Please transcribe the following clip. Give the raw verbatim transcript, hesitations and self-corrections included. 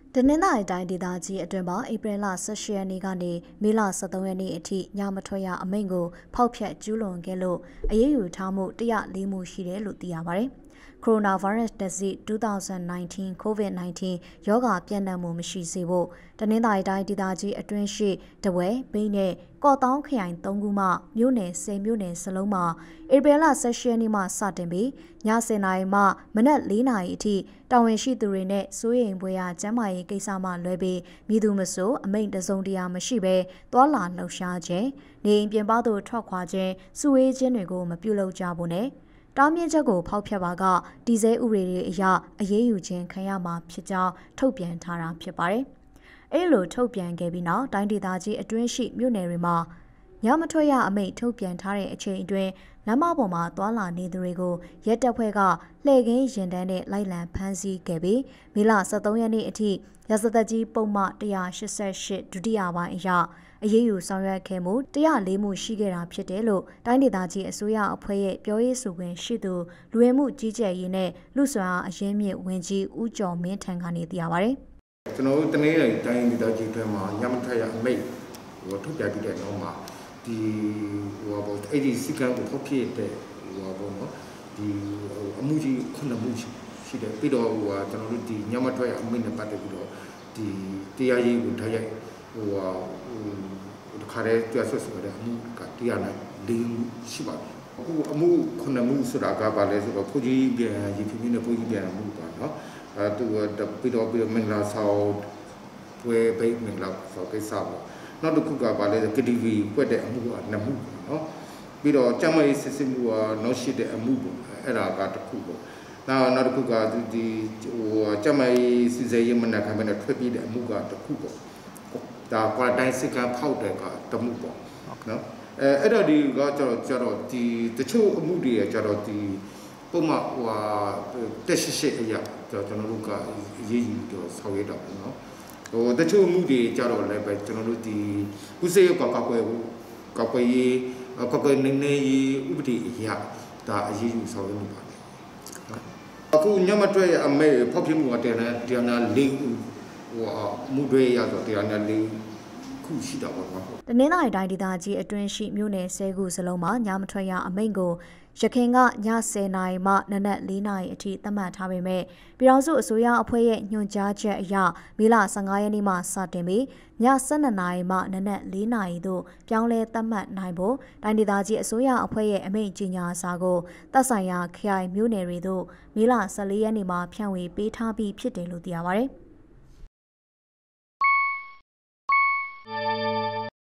တနင်္သာရီတိုင်းဒေသကြီးအတွင်းမှာဧပြီလ၁၈ရက်နေ့ကနေမေလ၁၃ရက်နေ့အထိညမထွက်ရအမိန့်ကိုဖောက်ဖျက်ကျူးလွန်ခဲ့လို့အရေးယူထားမှု၁၀၄မှုရှိတယ်လို့သိရပါတယ်။ Coronavirus disease twenty nineteen COVID nineteen ရောဂါပြန့်နှံ့မှုမရှိစေဖို့တနင်္သာရီတိုင်းဒေသကြီးအတွင်းရှိတဝဲ၊ဘိန်းနဲ့ကော့တောင်းခရိုင်၃ခုမှမြို့နယ်၁၀မြို့နယ်စလုံးမှာဧပြီလ၁၈ရက်နေ့မှစတင်ပြီးည၁၀နာရီမှမနက်၄နာရီအထိတာဝန်ရှိသူတွေနဲ့စိုးရိမ်ဖွယ်ရာကျန်းမာရေးကိစ္စမှလွဲပြီးမည်သူမဆိုအမိန့်တစုံတရာမရှိဘဲသွာလာလှုပ်ရှားခြင်းနေအိမ်ပြင်ပသို့ထွက်ခွာခြင်းစုဝေးခြင်းတွေကိုမပြုလုပ်ကြဖို့နဲ့တားမြစ်ချက်ကိုဖောက်ဖျက်ပါကတည်ဆဲဥပဒေတွေအရအရေးယူခြင်းခံရမှာဖြစ်ကြောင်းထုတ်ပြန်ထားတာဖြစ်ပါတယ်။အဲလိုထုတ်ပြန်ခဲ့ပြီးနောက်တိုင်းဒေသကြီးအတွင်းရှိမြို့နယ်တွေမှာညမထွက်ရအမိန့်ထုတ်ပြန်ထားတဲ့အချိန်အတွင်းလမ်းမပေါ်မှာသွာလာနေသူတွေကိုရဲတပ်ဖွဲ့ကလှည့်ကင်းရင်တန်းနဲ့လိုက်လံဖမ်းဆီးခဲ့ပြီးမေလ၁၃ရက်နေ့အထိရာဇသက်ကြီးပုံမှန်၁၈၈ဒုတိယပိုင်းအရအရေးယူဆောင်ရွက်ခဲ့မှု၁၀၄မှုရှိခဲ့တာဖြစ်တယ်လို့တိုင်းဒေသကြီးအစိုးရအဖွဲ့ရဲ့ပြောရေးဆိုခွင့်ရှိသူလူဝင်မှုကြီးကြပ်ရေးနဲ့လူ့စွမ်းအားအရင်းမြစ်ဝန်ကြီးဦးကျော်မင်းထံကနေသိရပါတယ်။ကျွန်တော်တို့တနင်္လာရီတိုင်းဒေသကြီးအတွင်းမှာညမထွက်ရအမိန့်ဟိုထုတ်ပြန်ပြီးတဲ့နောက်မှာဒီဟိုဘောအဲ့ဒီစီကံကိုဖောက်ပြတဲ့ဟိုဘောနော်ဒီအမှုကြီးခုနှစ်မှုရှိတယ်ပြီးတော့ဟိုကျွန်တော်တို့ဒီညမထွက်ရအမိန့်နဲ့ပတ်သက်ပြီးတော့ဒီတရားရေးကိုထားရိုက်ဟိုဟာဟိုတခါတည်းကြွဆွဆွတဲ့အမှုကတရားနဲ့လေးရှိပါတယ်အခုအမှုခုနှစ်မှုဆိုတာကဘာလဲဆိုတော့ဖူကြီးပြန်ရေဖြူနဲ့ဖူကြီးပြန်မှုပါနော်အဲသူပြီးတော့ပြီးတော့မင်္ဂလာဆောင်ပွဲဘိတ်မင်္ဂလာဆောင်ကိစ္စပေါ့နောက်တစ်ခုကဘာလဲဆို K T V ပွက်တဲ့အမှုကနှစ်မှုပေါ့နော်ပြီးတော့ကျမရေးစစ်စစ်မှုကနောက်ရှိတဲ့အမှုပေါ့အဲ့ဒါကတစ်ခုပေါ့နောက်နောက်တစ်ခုကဒီဟိုကျမရေးစီစဲရေးမနက်ခမ်းနဲ့ထွက်ပြေးတဲ့အမှုကတစ်ခုပေါ့ဒါကွာတိုင်းစစ်ကဖောက်တဲ့ကတမှုပေါ့နော်အဲအဲ့တော့ဒီကကျတော့ကျတော့ဒီတချို့အမှုတွေကျတော့ဒီပုံမှန်ဟိုဟာတက်ရှိရှိအရာကျွန်တော်တို့ကအရေးယူတော့ဆောင်ရွက်တော့နော်ဟိုတချို့မှုတွေကြတော့လည်းပဲကျွန်တော်တို့ဒီဥစေရကောက်ကွယ်ကောက်ကွယ်ရေးကောက်ကွယ်နေနေရေးဥပဒေအရာဒါအရေးယူဆောင်ရွက်မှုပါအခုညမတွေ့အမေဖောက်ပြမှုတဲ့နဲ့တရားနာလေးဟိုမှုတွေရတော့တရားနာလေးခုရှိတော့ပါတော့တနင်္လာရီတိုင်းဒေသကြီးအတွင်းရှိမြို့နယ်၁၀ခုစလုံးမှာညမထွက်ရအမိန့်ကိုရခိုင်ကည၁၀နာရီမှနနက်၄နာရီအထိသတ်မှတ်ထားပေမဲ့ပြည်ထောင်စုအစိုးရအဖွဲ့ရဲ့ညွှန်ကြားချက်အရမေလ၁၅ရက်နေ့မှစတင်ပြီးည၁၂နာရီမှနနက်၄နာရီသို့ပြောင်းလဲသတ်မှတ်နိုင်ဖို့တိုင်းဒေသကြီးအစိုးရအဖွဲ့ရဲ့အမိန့်ကြေညာစာကိုသက်ဆိုင်ရာခရိုင်မြို့နယ်တွေသို့မေလ၁၄ရက်နေ့မှာဖြန့်ဝေပေးထားပြီးဖြစ်တယ်လို့သိရပါတယ်။